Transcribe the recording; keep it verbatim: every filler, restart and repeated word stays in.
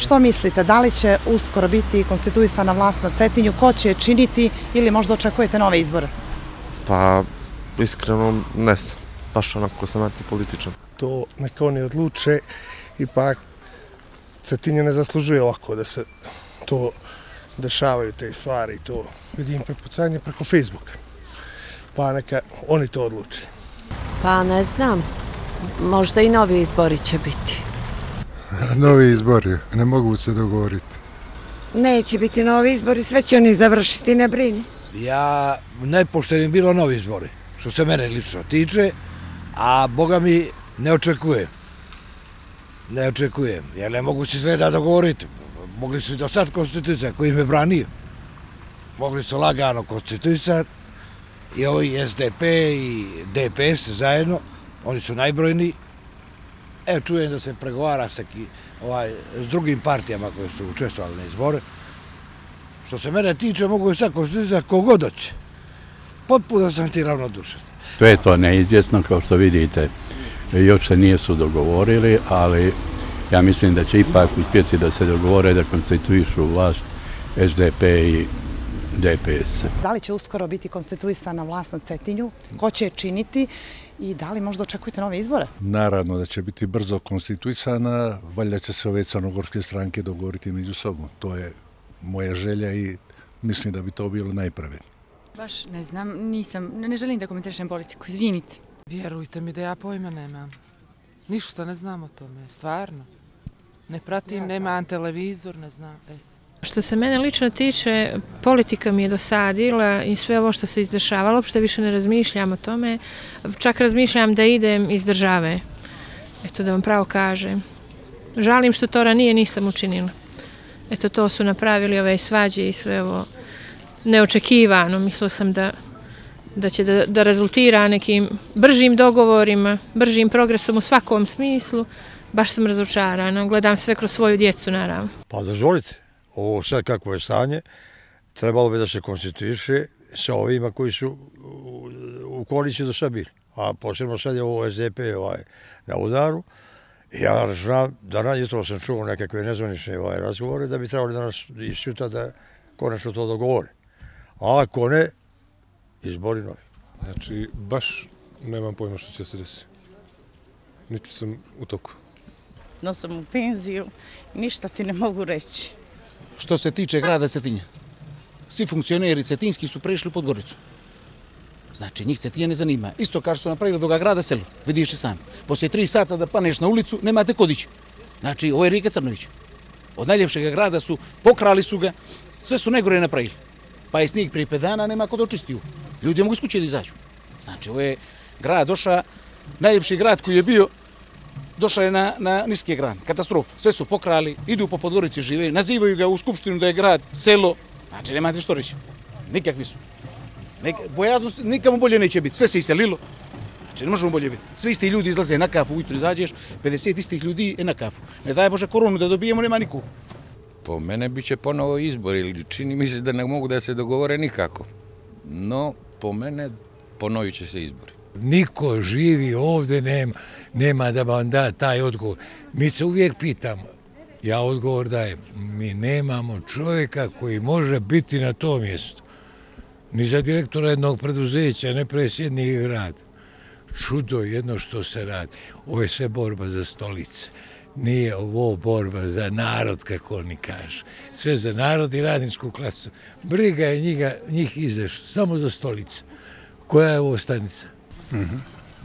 Što mislite, da li će uskoro biti konstituisana vlast na Cetinju, ko će je činiti ili možda očekujete nove izbore? Pa, iskreno ne znam, baš onako sam antipolitičan. To neka oni odluče, ipak Cetinje ne zaslužuje ovako da se to dešavaju te stvari, to vidim prepucanje preko Facebooka, pa neka oni to odluče. Pa ne znam, možda i novi izbori će biti. Novi izbori, ne mogu se dogovoriti. Neće biti novi izbori, sve će oni završiti, ne brini. Ja najpoštenim bilo novi izbori, što se mene lično tiče, a Boga mi ne očekujem. Ne očekujem, jer ne mogu se sve da dogovoriti. Mogli su i do sad konstituisati koji me branio. Mogli su lagano konstituisati i ovi S D P i D P S zajedno, oni su najbrojniji. Evo čujem da se pregovara s, taki, ovaj, s drugim partijama koje su učestvovali na izbore. Što se mene tiče, mogu i sad konstituisati kogod hoće. Potpuno sam ti ravnodušan. Sve je to neizvjesno, kao što vidite, još se nisu dogovorili, ali ja mislim da će ipak uspjeti da se dogovore da konstituišu vlast S D P i D P S. Da li će uskoro biti konstituisana vlast na Cetinju, ko će je činiti i da li možda očekujete nove izbore? Naravno da će biti brzo konstituisana, valjda će se ove crnogorske stranke dogovoriti među sobom. To je moja želja i mislim da bi to bilo najpravednije. Baš ne znam, nisam, ne želim da komentarišem politiku, izvinite. Vjerujte mi da ja pojma nemam. Ništa ne znam o tome, stvarno. Ne pratim, nemam televizor, ne znam. E. Što se mene lično tiče, politika mi je dosadila i sve ovo što se izdešavalo, uopšte više ne razmišljam o tome. Čak razmišljam da idem iz države. Eto da vam pravo kažem. Žalim što to ranije nisam učinila. Eto to su napravili ove svađe i sve ovo neočekivano. Mislila sam da, da će da, da rezultira nekim bržim dogovorima, bržim progresom u svakom smislu. Baš sam razočarana. Gledam sve kroz svoju djecu, naravno. Pa dozvolite. Ovo sad kako je stanje, trebalo bi da se konstituiše sa ovima koji su u koaliciji do sad bili. A posebno sad je ovo S D P ovaj, na udaru. Ja znam da jutro sam čuo nekakve nezvanične ovaj, razgovore da bi trebali danas i sutra da konačno to dogovore. A ako ne, izbori novi. Znači, baš nemam pojma što će se desiti. Niti sam u toku. No sam u penziju, ništa ti ne mogu reći. Što se tiče grada Cetinja, svi funkcioneri cetinski su prešli u Podgoricu. Znači, njih Cetinja ne zanima. Isto kao što su napravili do ga grada selo, vidiš i sam. Poslije tri sata da paneš na ulicu, nemate kod ići. Znači, ovo je Rika Crnović. Od najljepšeg grada su, pokrali su ga, sve su najgore napravili. Pa je snijeg prije pet dana, nema kod očistiju. Ljudi mogu iz kuće da izađu. Znači, ovo je grad došao, najljepši grad koji je bio, došao je na, na niske grane, katastrofa. Sve su pokrali, idu po Podgorici, žive, nazivaju ga u skupštinu da je grad, selo. Znači, nemate što reći. Nikakvi su. Nek, bojaznost nikamo bolje neće biti. Sve se iselilo. Znači, ne možemo bolje biti. Svi isti ljudi izlaze na kafu, ujutro izađeš, pedeset istih ljudi je na kafu. Ne daj Bože koronu da dobijemo, nema nikog. Po mene biće ponovo izbor, ili čini mi se da ne mogu da se dogovore nikako. No, po mene ponovit će se izbori. Niko živi ovdje nema, nema da vam da taj odgovor. Mi se uvijek pitamo, ja odgovor dajem, mi nemamo čovjeka koji može biti na tom mjestu. Ni za direktora jednog preduzeća, ne predsjednik grada. Čudo jedno što se radi. Ovo je sve borba za stolice. Nije ovo borba za narod, kako oni kažu. Sve za narod i radničku klasu. Briga je njih, njih izvešta, samo za stolice. Koja je ovo stanica? Mhm.